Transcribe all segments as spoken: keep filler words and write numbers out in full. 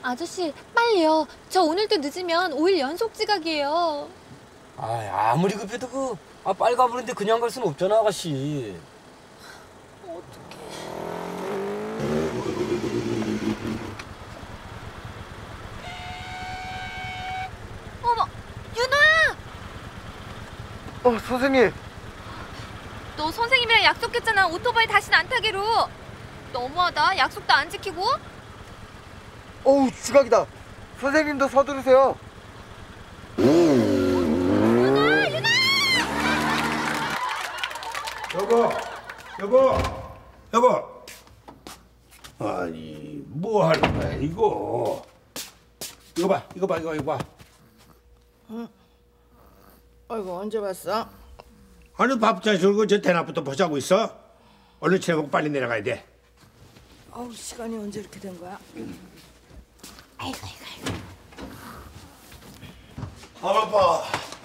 아저씨, 빨리요. 저 오늘도 늦으면 오 일 연속 지각이에요. 아, 아무리 급해도 그 아, 빨리 가버리는데 그냥 갈 수는 없잖아, 아가씨. 어떡해. 어머, 윤호야! 어, 선생님. 너 선생님이랑 약속했잖아. 오토바이 다시는 안 타기로. 너무하다. 약속도 안 지키고. 어우, 지각이다. 선생님도 서두르세요. 윤아! 윤아! 여보, 여보, 여보. 아니, 뭐 하는 거야, 이거? 이거 봐, 이거 봐, 이거, 이거 봐. 응? 아이고, 언제 왔어? 아니, 밥잘 줄고 저 대낮부터 보자고 있어? 얼른 채우고 빨리 내려가야 돼. 아우, 시간이 언제 이렇게 된 거야? 아이고, 아이고, 아이고. 아, 아빠.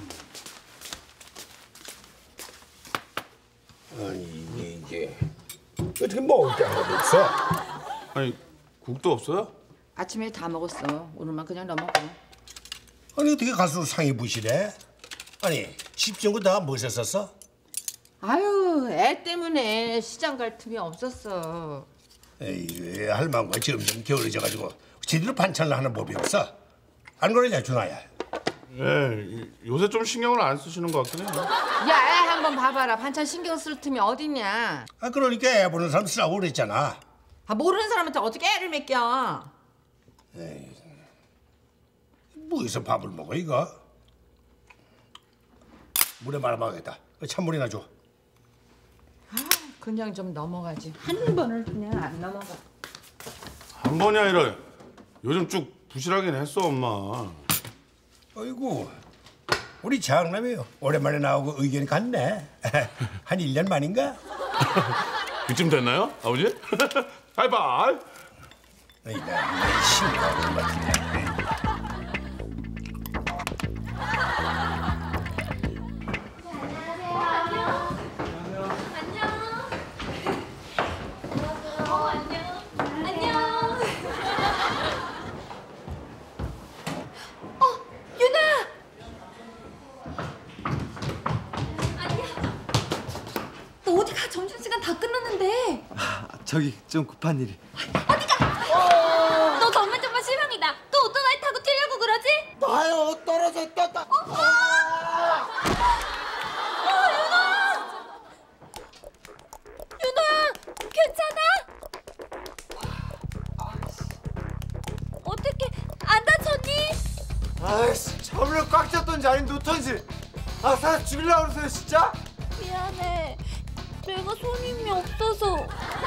아니, 이게 이게 어떻게 먹을 게 하나도 없어? 아니, 국도 없어요? 아침에 다 먹었어. 오늘만 그냥 넘어가. 아니, 어떻게 갈수록 상이 부실해? 아니, 집 정도 다 무엇에 썼어? 아유, 애 때문에 시장 갈 틈이 없었어. 에이, 할망과 점점 게을러져가지고 제대로 반찬을 하는 법이 없어. 안 그러냐, 준아야? 예, 요새 좀 신경을 안 쓰시는 것 같긴 해요. 야, 애 한번 봐봐라. 반찬 신경 쓸 틈이 어딨냐. 아, 그러니까 애 보는 사람 쓰라고 그랬잖아. 아, 모르는 사람한테 어떻게 애를 맡겨. 에이, 뭐해서 밥을 먹어, 이거? 물에 말아먹겠다. 찬물이나 줘. 아, 그냥 좀 넘어가지. 한 번을 그냥 안 넘어가. 한 번이 아니라 요즘 쭉 부실하긴 했어, 엄마. 어이구, 우리 장남이요. 오랜만에 나오고 의견이 같네. 한 일 년 만인가? 그쯤 됐나요, 아버지? 하이파이. 에이, 나 신기하는 것 같은데. 저기 좀 급한 일이. 어디가? 너 정말 정말 실망이다. 또 오토바이 타고 튀려고 그러지? 나요, 떨어져 있다. 어, 윤아! 윤아! 괜찮아? 어떻게 안 다쳤니? 아이씨, 저물로 꽉 찼던지 아닌 놓던지. 아, 사람 죽이려고 그러세요, 진짜? 미안해. 내가 손이 힘이 없어서.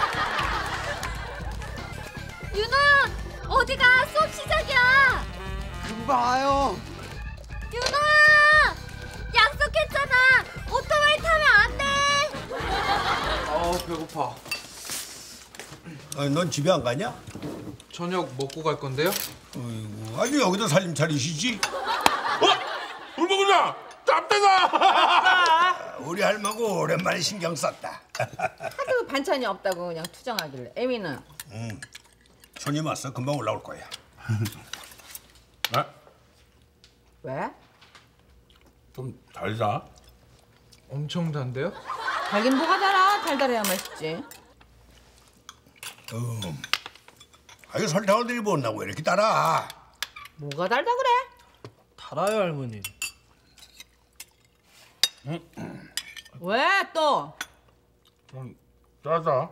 윤아! 어디가? 수업 시작이야. 금방 와요. 윤아! 약속했잖아. 오토바이 타면 안 돼. 아, 배고파. 아니, 넌 집에 안 가냐? 저녁 먹고 갈 건데요? 어이구, 아주 여기다 살림 차리시지? 어? 물 먹으냐? 짭대가! 우리 할머니고 오랜만에 신경 썼다. 하도 반찬이 없다고 그냥 투정하길래. 애미는? 응, 손님 왔어. 금방 올라올 거야. 아? 왜? 좀 달다. 엄청 단데요? 달긴 뭐가 달아. 달달해야 맛있지. 음, 아, 이거 설탕을 들이부었나고 이렇게 따라. 뭐가 달다 그래? 달아요, 할머니. 왜 또? 좀 짜다.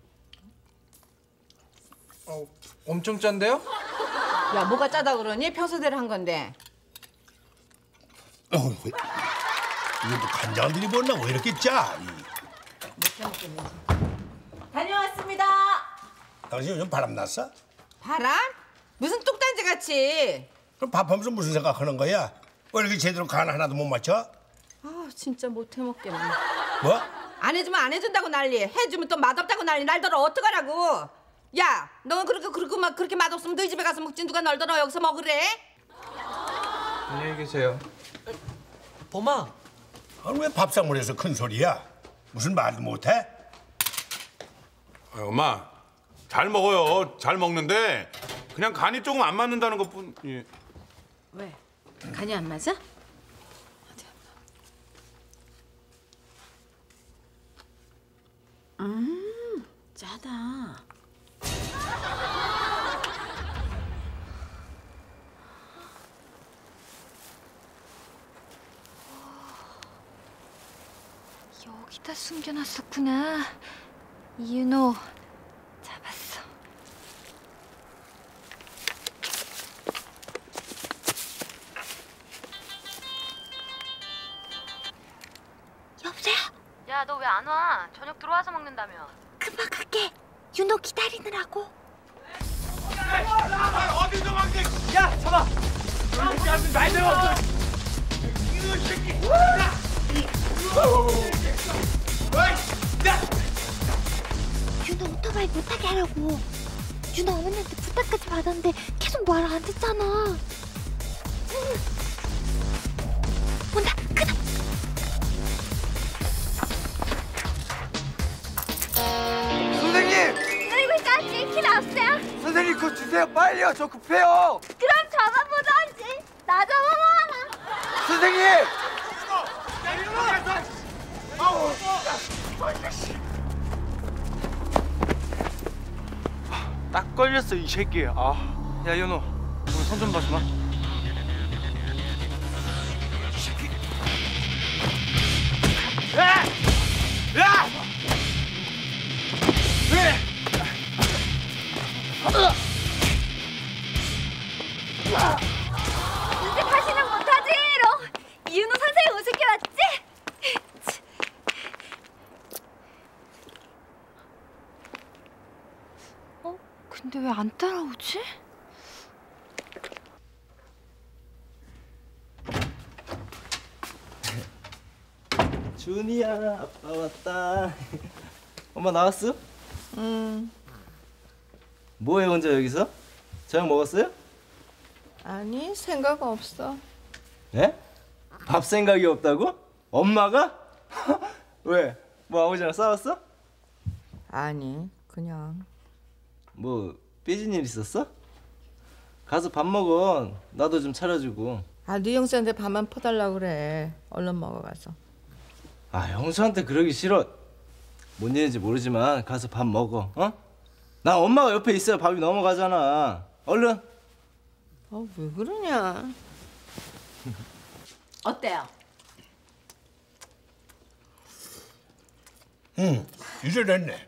어, 엄청 짠데요? 야, 뭐가 짜다 그러니? 평소대로 한 건데. 어, 이거 또 간장을 들이부었나고 이렇게 짜. 이. 못해 먹겠네. 다녀왔습니다. 당신 요즘 바람 났어? 바람? 무슨 뚝단지 같이. 그럼 밥하면서 무슨 생각하는 거야? 왜 이렇게 제대로 간 하나도 못 맞춰? 아, 진짜 못해 먹겠네. 뭐? 안 해주면 안 해준다고 난리. 해주면 또 맛없다고 난리. 날더러 어떡하라고. 야, 너 그렇게 그렇게 막 그렇게 맛없으면 너희 집에 가서 먹지. 누가 널더러 여기서 먹으래? 안녕히 계세요. 범아. 아니, 왜 밥상머리에서 큰 소리야? 무슨 말도 못해? 아, 엄마, 잘 먹어요. 잘 먹는데 그냥 간이 조금 안 맞는다는 것뿐. 예. 왜? 간이 안 맞아? 음, 짜다. 여기다 숨겨놨었구나. 이윤호 잡았어. 여보세요? 야, 너 왜 안 와? 저녁 들어와서 먹는다며. 금방 갈게. 윤호 기다리느라고. 윤호 오토바이 못 타게 하려고. 윤호 어머니한테 부탁까지 받았는데 계속 말 안 듣잖아. 응. 온다. 그다. 선생님! 얼굴까지 키 나왔어요? 선생님 그거 주세요 빨리요 저 급해요. 그럼 잡아보던지. 나 잡아봐라. 선생님! 딱 걸렸어 이 새끼. 아, 야 윤호, 오늘 손 좀 봐주마. 야! 야! 왜? 이제 다시는 못하지, 로. 이윤호 선생님 우습게 왔지? 어? 근데 왜 안 따라오지? 준이야, 아빠 왔다. 엄마 나왔어? 음, 뭐해 혼자 여기서? 저녁 먹었어요? 아니 생각 없어. 예? 밥 생각이 없다고? 엄마가? 왜? 뭐 아버지랑 싸웠어? 아니 그냥. 뭐 삐진 일 있었어? 가서 밥 먹어. 나도 좀 차려주고. 아, 네 형수한테 밥만 퍼달라고 그래. 얼른 먹어가서. 아, 형수한테 그러기 싫어. 뭔 일인지 모르지만 가서 밥 먹어. 어? 나 엄마가 옆에 있어야 밥이 넘어가잖아. 얼른. 어, 왜 그러냐? 어때요? 응, 이제 됐네.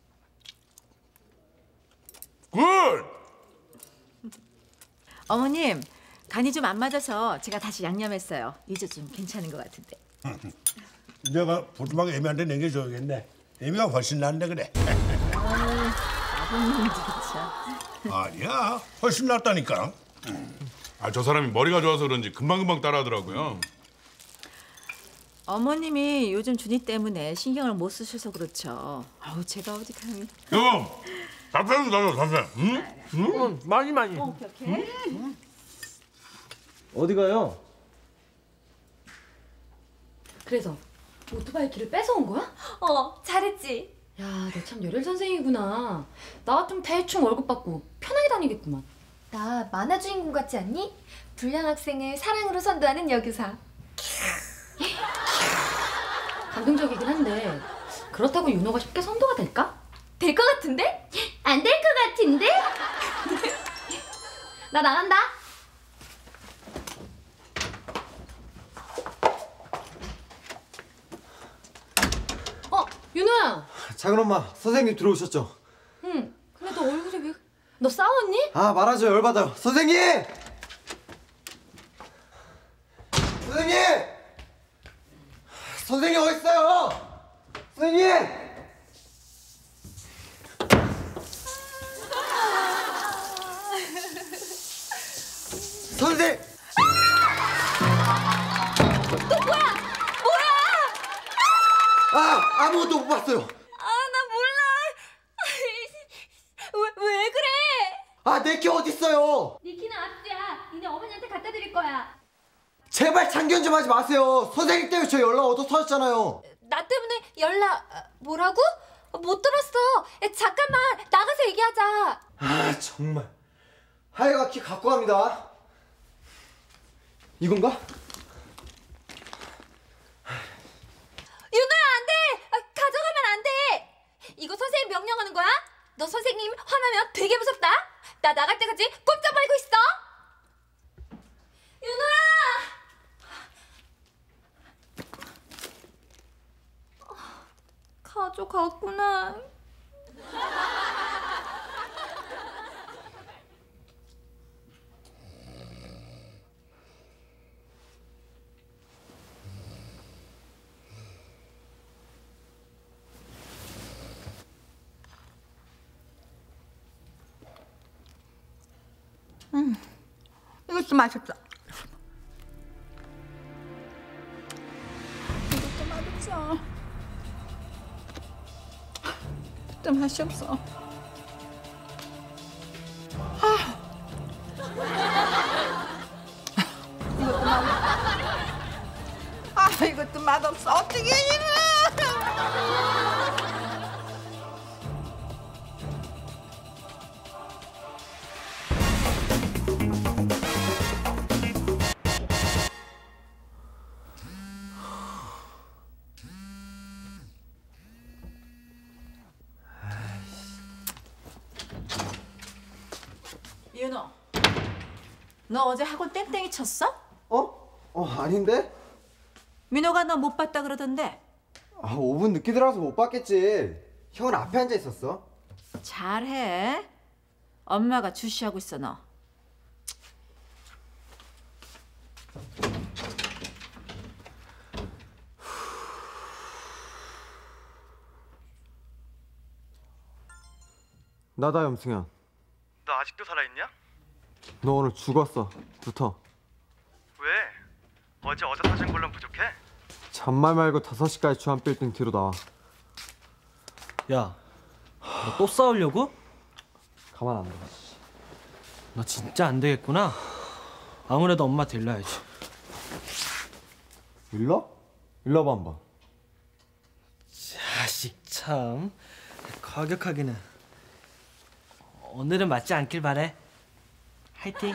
굿! 어머님, 간이 좀 안 맞아서 제가 다시 양념했어요. 이제 좀 괜찮은 것 같은데. 내가 보통하게 애미한테 남겨줘야겠네. 애미가 훨씬 낫네 그래. 아버님 진짜. 아니야, 훨씬 낫다니까. 아, 저 사람이 머리가 좋아서 그런지 금방금방 따라하더라고요. 어머님이 요즘 준이 때문에 신경을 못 쓰셔서 그렇죠. 아우, 제가 어디 감히. 여보, 잡채는 넣어, 잡채. 응? 응, 많이 많이. 어, 오케이. 어디 가요? 그래서 오토바이 키를 뺏어온 거야? 어, 잘했지. 야, 너 참 열혈 선생이구나. 나 같으면 대충 월급 받고 편하게 다니겠구만. 나 만화 주인공 같지 않니? 불량 학생을 사랑으로 선도하는 여교사. 감동적이긴 한데 그렇다고 윤호가 쉽게 선도가 될까? 될 것 같은데? 안 될 것 같은데? 나 나간다. 어, 윤호야. 작은 엄마 선생님 들어오셨죠? 응. 근데 너 얼굴이 왜? 너 싸웠니? 아 말하죠 열받아요. 선생님! 선생님! 선생님 어디 있어요? 선생님! 선생! 너 뭐야? 뭐야? 아 아무것도 못 봤어요. 아, 나 몰라. 왜, 왜 그래? 아 내 키 어디 있어요? 네 키는 압수야. 니네 어머니한테 갖다 드릴 거야. 제발 참견 좀 하지 마세요. 선생님 때문에 저 연락 얻어 터졌잖아요. 나 때문에 연락 아, 뭐라고? 못 들었어. 야, 잠깐만 나가서 얘기하자. 아 정말 하이가 키 갖고 갑니다. 이건가? 윤호야, 안 돼! 아, 가져가면 안 돼! 이거 선생님 명령하는 거야? 너 선생님 화나면 되게 무섭다. 나 나갈 때까지 꼼짝 말고 있어. 윤호야! 가져갔구나. 음, 이것도 맛있어. 이것도 맛있어. 또 맛이 없어. 아, 이것도 맛없어. 아, 이것도 맛없어. 어떻게 이래? 윤호, 너 어제 학원 땡땡이 쳤어? 어? 어 아닌데? 민호가 너 못 봤다 그러던데. 아 오 분 늦게 들어와서 못 봤겠지. 형은 앞에 앉아 있었어. 잘해. 엄마가 주시하고 있어 너. 나다 염승현. 너 아직도 살아있냐? 너 오늘 죽었어. 붙어. 왜? 어제 얻어 터진 걸로는 부족해? 잔말 말고 다섯 시까지 주한 빌딩 뒤로 나와. 야, 너 또 싸우려고? 가만 안 둬. 너 진짜 안 되겠구나. 아무래도 엄마한테 일러야지. 일러? 일러봐 한번. 자식 참 과격하기는. 오늘은 맞지 않길 바래. 화이팅.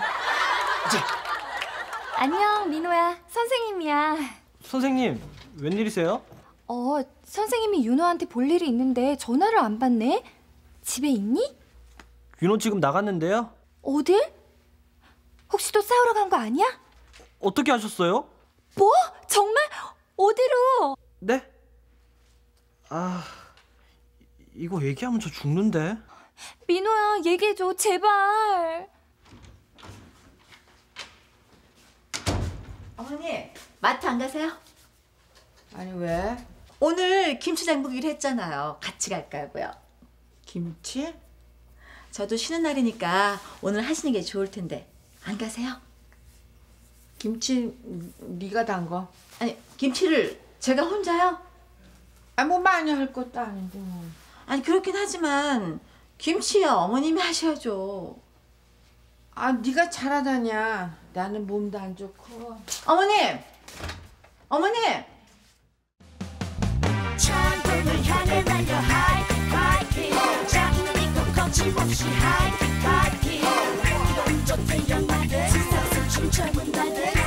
안녕, 민호야. 선생님이야. 선생님, 웬일이세요? 어, 선생님이 윤호한테 볼 일이 있는데 전화를 안 받네. 집에 있니? 윤호 지금 나갔는데요. 어딜? 혹시 또 싸우러 간 거 아니야? 어떻게 하셨어요? 뭐? 정말? 어디로? 네? 아, 이거 얘기하면 저 죽는데. 민호야, 얘기해줘, 제발. 어머니, 마트 안 가세요? 아니 왜? 오늘 김치 장보기로 했잖아요. 같이 갈까고요. 김치? 저도 쉬는 날이니까 오늘 하시는 게 좋을 텐데 안 가세요? 김치 네가 담궈. 아니, 김치를 제가 혼자요? 아, 뭐 많이 할 것도 아닌데 뭐. 아니, 그렇긴 하지만 김치야 어머님이 하셔야죠. 아, 네가 잘하다냐. 나는 몸도 안 좋고. 어머님! 어머님! 천국을 향해 달려 하이킥 하이킥 자기는 있고 거침없이 하이킥 하이킥 이런 좋대 영화들 세상에서 춤춰본 날들